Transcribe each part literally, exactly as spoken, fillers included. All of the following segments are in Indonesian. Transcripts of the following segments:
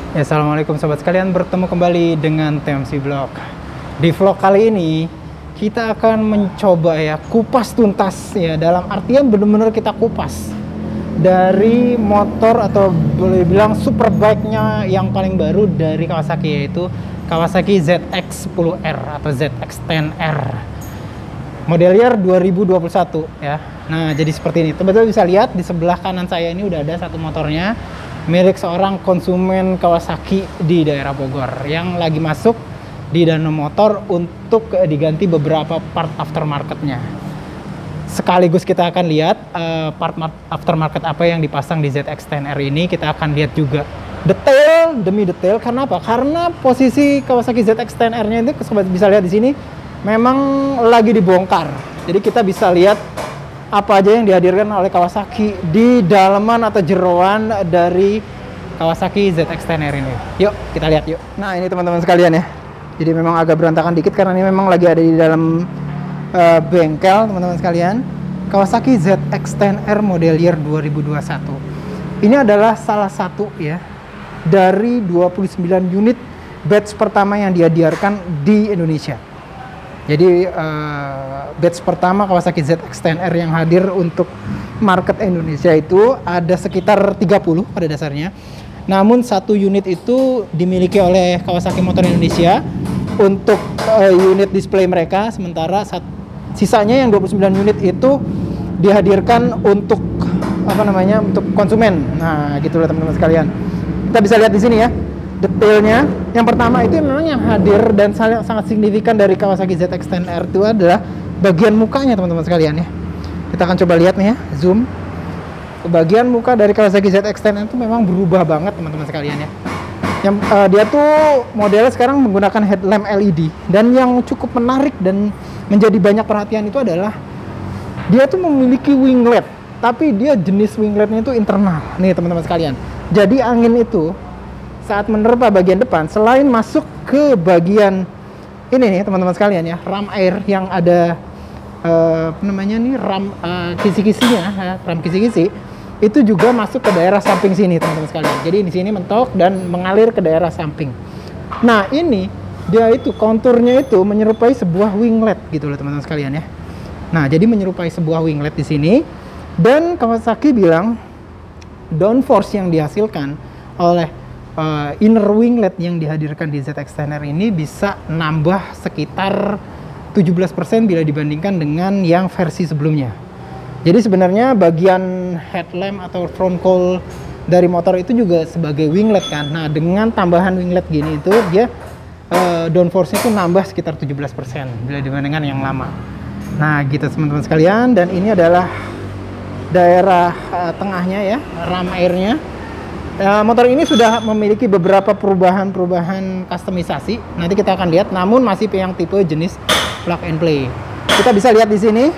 Ya, assalamualaikum sobat sekalian, bertemu kembali dengan T M C Vlog. Di vlog kali ini kita akan mencoba ya kupas tuntas ya, dalam artian benar-benar kita kupas dari motor atau boleh bilang superbike-nya yang paling baru dari Kawasaki, yaitu Kawasaki Z X sepuluh R atau Z X sepuluh R model year dua ribu dua puluh satu ya. Nah, jadi seperti ini. Teman-teman bisa lihat di sebelah kanan saya ini udah ada satu motornya milik seorang konsumen Kawasaki di daerah Bogor yang lagi masuk di Danau Motor untuk diganti beberapa part aftermarketnya. Sekaligus kita akan lihat uh, part aftermarket apa yang dipasang di Z X sepuluh R ini. Kita akan lihat juga detail demi detail. Karena apa? Karena posisi Kawasaki Z X sepuluh R-nya itu sobat bisa lihat di sini memang lagi dibongkar. Jadi kita bisa lihat apa aja yang dihadirkan oleh Kawasaki di dalaman atau jeroan dari Kawasaki Z X sepuluh R ini. Yuk kita lihat yuk. Nah, ini teman-teman sekalian ya. Jadi memang agak berantakan dikit karena ini memang lagi ada di dalam uh, bengkel teman-teman sekalian. Kawasaki Z X sepuluh R model year dua ribu dua puluh satu. Ini adalah salah satu ya dari dua puluh sembilan unit batch pertama yang dihadirkan di Indonesia. Jadi uh, batch pertama Kawasaki Z X sepuluh R yang hadir untuk market Indonesia itu ada sekitar tiga puluh pada dasarnya. Namun satu unit itu dimiliki oleh Kawasaki Motor Indonesia untuk uh, unit display mereka, sementara sat, sisanya yang dua puluh sembilan unit itu dihadirkan untuk apa namanya? Untuk konsumen. Nah, gitu loh teman-teman sekalian. Kita bisa lihat di sini ya detailnya. Yang pertama itu memang yang hadir dan sangat signifikan dari Kawasaki Z X sepuluh R itu adalah bagian mukanya teman-teman sekalian ya. Kita akan coba lihat nih ya, zoom. Bagian muka dari Kawasaki Z X sepuluh R itu memang berubah banget teman-teman sekalian ya. Yang uh, dia tuh modelnya sekarang menggunakan headlamp L E D, dan yang cukup menarik dan menjadi banyak perhatian itu adalah dia tuh memiliki winglet, tapi dia jenis wingletnya itu internal nih teman-teman sekalian. Jadi angin itu saat menerpa bagian depan, selain masuk ke bagian ini nih teman-teman sekalian ya, ram air yang ada uh, apa namanya nih ram uh, kisi-kisinya, uh, ram kisi-kisi itu juga masuk ke daerah samping sini teman-teman sekalian. Jadi di sini mentok dan mengalir ke daerah samping. Nah, ini dia itu konturnya itu menyerupai sebuah winglet gitu loh teman-teman sekalian ya. Nah, jadi menyerupai sebuah winglet di sini, dan Kawasaki bilang downforce yang dihasilkan oleh Uh, inner winglet yang dihadirkan di Z X sepuluh R ini bisa nambah sekitar tujuh belas persen bila dibandingkan dengan yang versi sebelumnya. Jadi sebenarnya bagian headlamp atau front cowl dari motor itu juga sebagai winglet kan. Nah, dengan tambahan winglet gini itu dia uh, downforce-nya itu nambah sekitar tujuh belas persen bila dibandingkan yang lama. Nah, gitu teman-teman sekalian, dan ini adalah daerah uh, tengahnya ya, ram airnya. Uh, motor ini sudah memiliki beberapa perubahan-perubahan kustomisasi. Nanti kita akan lihat, namun masih yang tipe jenis plug and play. Kita bisa lihat di sini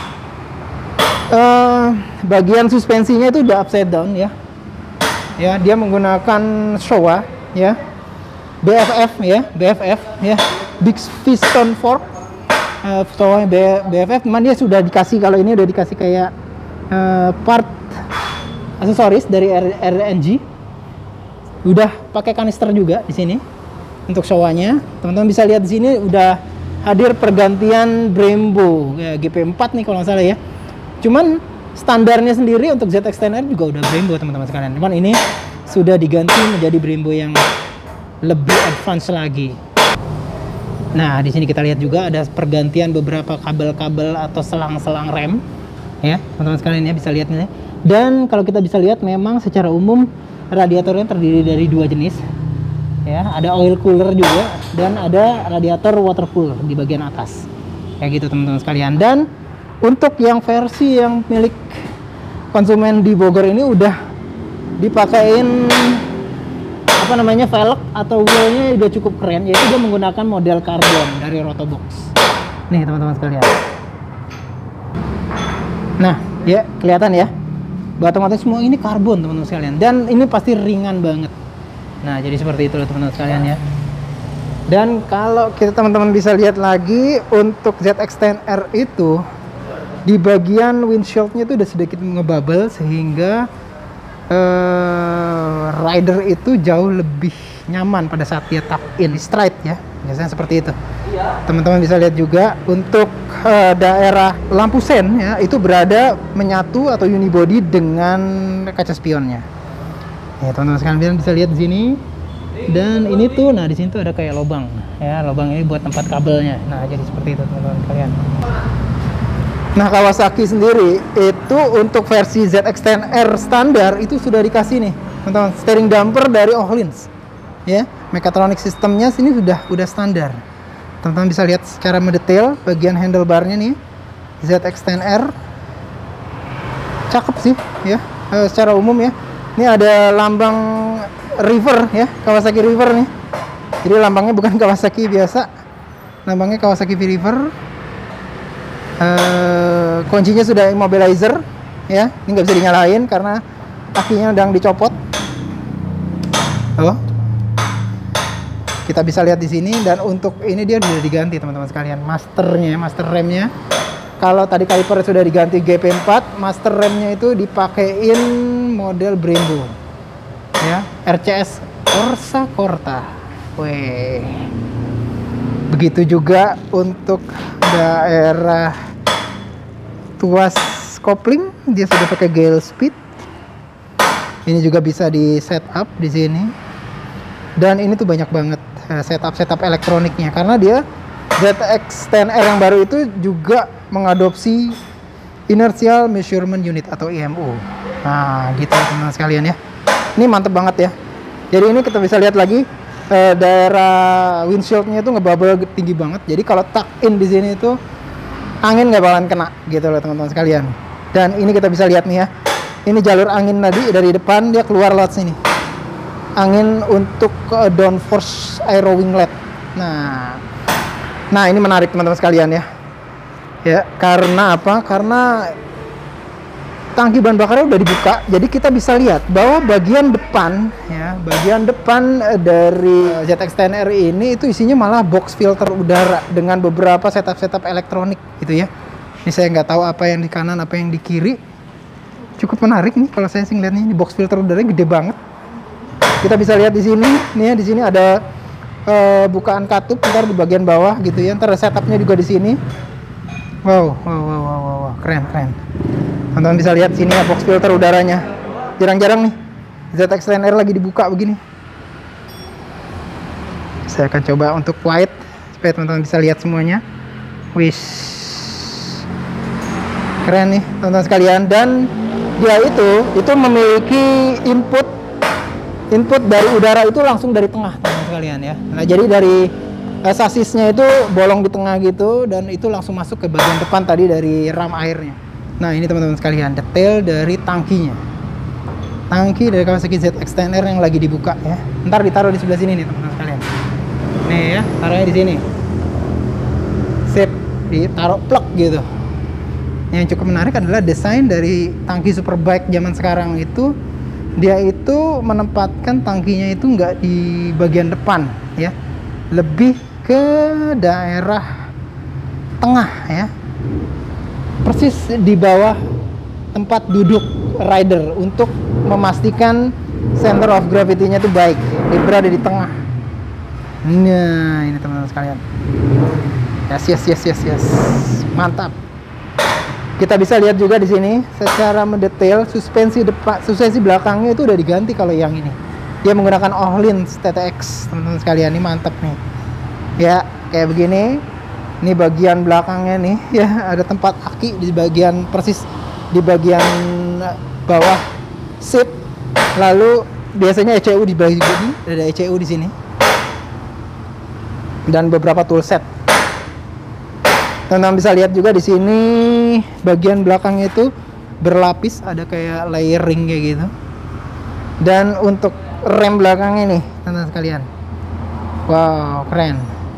uh, bagian suspensinya itu udah upside down ya. Ya, dia menggunakan Showa ya, B F F ya, B F F ya, Big Piston Fork. Uh, Showa B F F, cuman dia sudah dikasih, kalau ini udah dikasih kayak uh, part aksesoris dari R N G. Udah pakai kanister juga di sini untuk Showanya. Teman-teman bisa lihat di sini udah hadir pergantian Brembo ya, G P empat nih kalau nggak salah ya. Cuman standarnya sendiri untuk Z X sepuluh R juga udah Brembo teman-teman sekalian. Cuman ini sudah diganti menjadi Brembo yang lebih advance lagi. Nah, di sini kita lihat juga ada pergantian beberapa kabel-kabel atau selang-selang rem ya, teman-teman sekalian ya, bisa lihat nih. Dan kalau kita bisa lihat memang secara umum radiatornya terdiri dari dua jenis ya, ada oil cooler juga dan ada radiator water cooler di bagian atas kayak gitu teman-teman sekalian. Dan untuk yang versi yang milik konsumen di Bogor ini udah dipakein apa namanya velg atau wheelnya udah cukup keren, yaitu dia menggunakan model karbon dari Rotobox nih teman-teman sekalian. Nah ya, kelihatan ya, batang-batang semua ini karbon teman-teman sekalian, dan ini pasti ringan banget. Nah, jadi seperti itu teman-teman sekalian ya. Dan kalau kita teman-teman bisa lihat lagi untuk Z X sepuluh R itu di bagian windshieldnya itu udah sedikit ngebubble, sehingga uh, uh, rider itu jauh lebih nyaman pada saat dia tuck in stride ya, biasanya seperti itu. Teman-teman bisa lihat juga untuk uh, daerah lampu sen ya, itu berada menyatu atau unibody dengan kaca spionnya. Ya, teman-teman sekalian bisa lihat di sini. Dan ini tuh, nah di sini tuh ada kayak lubang ya, lubang ini buat tempat kabelnya. Nah, jadi seperti itu teman-teman sekalian. Nah, Kawasaki sendiri itu untuk versi Z X sepuluh R standar itu sudah dikasih nih, teman-teman, steering damper dari Öhlins. Ya, mechatronic sistemnya sini sudah udah standar. Teman-teman bisa lihat secara mendetail bagian handlebarnya nih, Z X sepuluh R. Cakep sih ya, e, secara umum ya. Ini ada lambang River ya, Kawasaki River nih. Jadi lambangnya bukan Kawasaki biasa, lambangnya Kawasaki River. Uh, kuncinya sudah immobilizer ya, ini nggak bisa dinyalain karena kakinya sedang dicopot. Oh, kita bisa lihat di sini. Dan untuk ini dia sudah diganti teman-teman sekalian, masternya, master remnya. Kalau tadi kaliper sudah diganti G P empat, master remnya itu dipakein model Brembo ya, R C S Corsa Corta. Weh, begitu juga untuk daerah tuas kopling, dia sudah pakai gale speed. Ini juga bisa di setup di sini. Dan ini tuh banyak banget setup setup elektroniknya karena dia Z X sepuluh R yang baru itu juga mengadopsi inertial measurement unit atau I M U. Nah, gitu teman-teman sekalian ya. Ini mantep banget ya. Jadi ini kita bisa lihat lagi eh, daerah windshieldnya itu ngebubble tinggi banget. Jadi kalau tuck in di sini itu angin nggak bakalan kena gitu loh teman-teman sekalian. Dan ini kita bisa lihat nih ya. Ini jalur angin tadi dari depan dia keluar lewat sini. Angin untuk uh, downforce aero winglet. Nah, nah ini menarik teman-teman sekalian ya. Ya karena apa? Karena tangki bahan bakarnya udah dibuka, jadi kita bisa lihat bahwa bagian depan ya, bagian depan dari Z X sepuluh R ini itu isinya malah box filter udara dengan beberapa setup-setup elektronik gitu ya. Ini saya nggak tahu apa yang di kanan, apa yang di kiri. Cukup menarik nih kalau saya sih ngeliatnya, ini box filter udaranya gede banget. Kita bisa lihat di sini, nih ya, di sini ada uh, bukaan katup ntar di bagian bawah gitu ya. Ntar setupnya juga di sini. Wow, wow, wow, wow, wow, keren, keren. Teman-teman bisa lihat sini ya box filter udaranya. Jarang-jarang nih Z X sepuluh R lagi dibuka begini. Saya akan coba untuk wide supaya teman-teman bisa lihat semuanya. Wish, keren nih teman-teman sekalian. Dan dia itu itu memiliki input input dari udara itu langsung dari tengah teman-teman sekalian ya. Nah, jadi dari uh, sasisnya itu bolong di tengah gitu, dan itu langsung masuk ke bagian depan tadi dari ram airnya. Nah, ini teman-teman sekalian detail dari tangkinya. Tangki dari Kawasaki Z X sepuluh R yang lagi dibuka ya. Ntar ditaruh di sebelah sini nih teman-teman sekalian. Nih ya, taruhnya di sini. Sip, ditaruh plug gitu. Yang cukup menarik adalah desain dari tangki Superbike zaman sekarang itu, dia itu menempatkan tangkinya itu nggak di bagian depan ya, lebih ke daerah tengah ya, persis di bawah tempat duduk rider untuk memastikan center of gravity-nya itu baik, dia berada di tengah. Nah, ini teman-teman sekalian. Yes, yes, yes, yes, yes. Mantap. Kita bisa lihat juga di sini secara mendetail suspensi depan, suspensi belakangnya itu udah diganti. Kalau yang ini dia menggunakan Öhlins T T X, teman-teman sekalian. Ini mantap nih ya, kayak begini. Ini bagian belakangnya nih ya, ada tempat aki di bagian persis di bagian bawah seat. Lalu biasanya E C U di bawah ini, ada E C U di sini dan beberapa toolset. Teman-teman bisa lihat juga di sini bagian belakangnya itu berlapis, ada kayak layering kayak gitu. Dan untuk rem belakangnya nih teman-teman sekalian, wow, keren.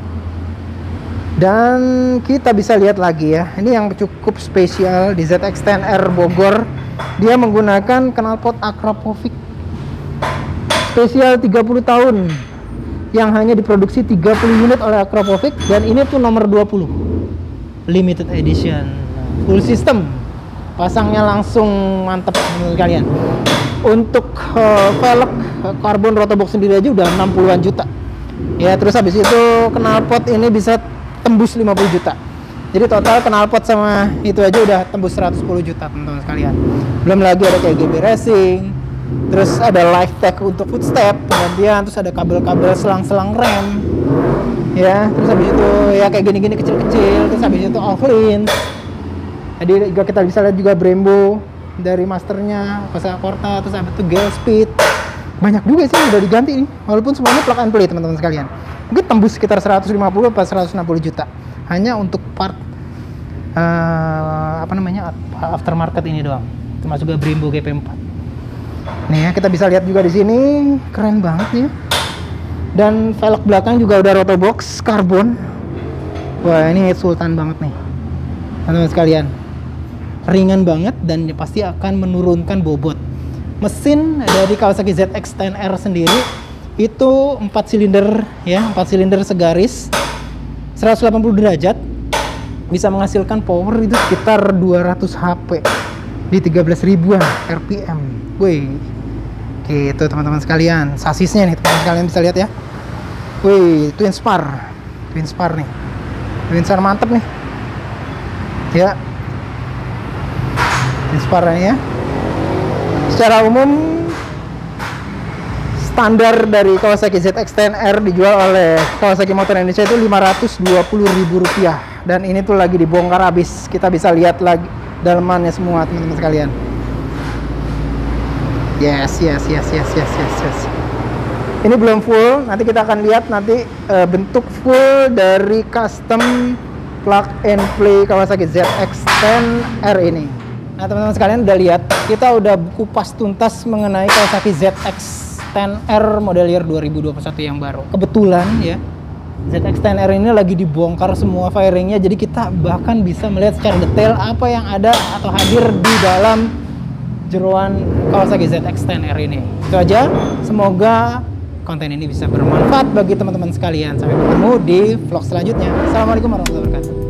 Dan kita bisa lihat lagi ya, ini yang cukup spesial di Z X sepuluh R Bogor, dia menggunakan knalpot Akrapovic spesial tiga puluh tahun yang hanya diproduksi tiga puluh unit oleh Akrapovic, dan ini tuh nomor dua puluh limited edition, full system, pasangnya langsung mantep teman-teman sekalian. Untuk uh, velg karbon rotobox sendiri aja udah enam puluhan juta. Ya, terus habis itu knalpot ini bisa tembus lima puluh juta. Jadi total knalpot sama itu aja udah tembus seratus sepuluh juta, teman-teman sekalian. Belum lagi ada kayak G B Racing, terus ada live tag untuk footstep, kemudian terus ada kabel-kabel selang-selang rem. Ya, terus habis itu ya kayak gini-gini kecil-kecil, terus habis itu offline. Jadi juga kita bisa lihat juga Brembo dari masternya, Kosa Corta, terus habis itu Gale Speed. Banyak juga sih udah diganti nih, walaupun semuanya plug and play, teman-teman sekalian. Mungkin tembus sekitar seratus lima puluh atau seratus enam puluh juta hanya untuk part uh, apa namanya aftermarket ini doang, termasuk juga Brembo G P empat. Nih ya, kita bisa lihat juga di sini keren banget ya. Dan velg belakang juga udah rotobox karbon. Wah, ini sultan banget nih, teman-teman sekalian. Ringan banget dan pasti akan menurunkan bobot. Mesin dari Kawasaki Z X sepuluh R sendiri itu empat silinder ya, empat silinder segaris seratus delapan puluh derajat, bisa menghasilkan power itu sekitar dua ratus H P di tiga belas ribuan R P M. Wih, gitu teman-teman sekalian. Sasisnya nih teman-teman sekalian bisa lihat ya. Wih, twin spar, twin spar nih, twin spar mantep nih ya, twin spar ya. Secara umum standar dari Kawasaki Z X sepuluh R dijual oleh Kawasaki Motor Indonesia itu lima ratus dua puluh ribu rupiah, dan ini tuh lagi dibongkar habis. Kita bisa lihat lagi dalamannya semua teman-teman sekalian. Yes, yes, yes, yes, yes, yes, yes. Ini belum full, nanti kita akan lihat nanti uh, bentuk full dari custom plug and play Kawasaki Z X sepuluh R ini. Nah teman-teman sekalian udah lihat, kita udah kupas tuntas mengenai Kawasaki Z X sepuluh R model year dua ribu dua puluh satu yang baru. Kebetulan ya, Z X sepuluh R ini lagi dibongkar semua fairingnya, jadi kita bahkan bisa melihat secara detail apa yang ada atau hadir di dalam jeroan Kawasaki Z X sepuluh R ini. Itu aja, semoga konten ini bisa bermanfaat bagi teman-teman sekalian. Sampai ketemu di vlog selanjutnya. Assalamualaikum warahmatullahi wabarakatuh.